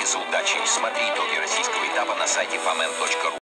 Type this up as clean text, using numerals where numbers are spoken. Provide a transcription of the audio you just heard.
удачи. Смотри итоги российского этапа на сайте famen.ru.